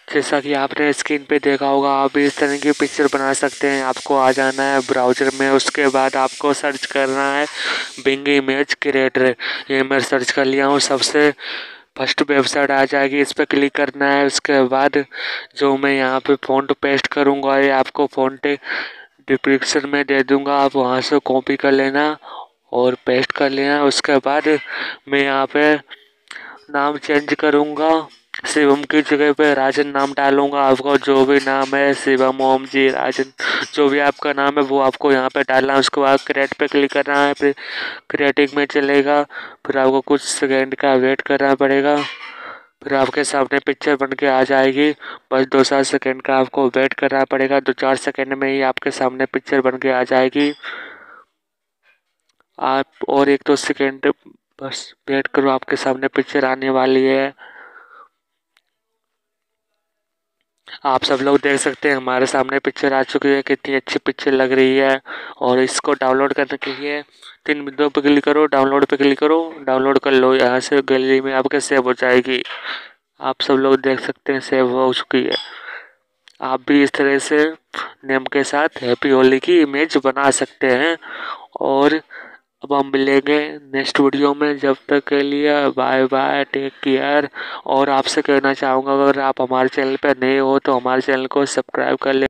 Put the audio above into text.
जैसा कि आपने स्क्रीन पे देखा होगा, आप भी इस तरह की पिक्चर बना सकते हैं। आपको आ जाना है ब्राउज़र में, उसके बाद आपको सर्च करना है बिंग इमेज क्रिएटर। ये मैं सर्च कर लिया हूँ, सबसे फर्स्ट वेबसाइट आ जाएगी, इस पर क्लिक करना है। उसके बाद जो मैं यहाँ पे फ़ॉन्ट पेस्ट करूँगा, ये आपको फ़ॉन्ट डिस्क्रिप्शन में दे दूँगा, आप वहाँ से कॉपी कर लेना और पेस्ट कर लेना। उसके बाद मैं यहाँ पे नाम चेंज करूँगा, शिवम की जगह पे राजन नाम डालूंगा। आपको जो भी नाम है, शिवम, ओम जी, राजन, जो भी आपका नाम है वो आपको यहाँ पे डालना है। उसके बाद क्रिएट पे क्लिक करना है, फिर क्रिएटिंग में चलेगा, फिर आपको कुछ सेकेंड का वेट करना पड़ेगा, फिर आपके सामने पिक्चर बन के आ जाएगी। बस 2-4 सेकेंड का आपको वेट करना पड़ेगा, 2-4 सेकेंड में ही आपके सामने पिक्चर बन के आ जाएगी। आप और 1-2 सेकेंड बस वेट करो, आपके सामने पिक्चर आने वाली है। आप सब लोग देख सकते हैं हमारे सामने पिक्चर आ चुकी है, कितनी अच्छी पिक्चर लग रही है। और इसको डाउनलोड करने के लिए 3 बिंदुओं पर क्लिक करो, डाउनलोड पे क्लिक करो, डाउनलोड कर लो। यहाँ से गैलरी में आपके सेव हो जाएगी। आप सब लोग देख सकते हैं सेव हो चुकी है। आप भी इस तरह से नेम के साथ हैप्पी होली की इमेज बना सकते हैं। और अब हम मिलेंगे नेक्स्ट वीडियो में, जब तक के लिए बाय बाय, टेक केयर। और आपसे कहना चाहूँगा, अगर आप हमारे चैनल पर नए हो तो हमारे चैनल को सब्सक्राइब कर ले।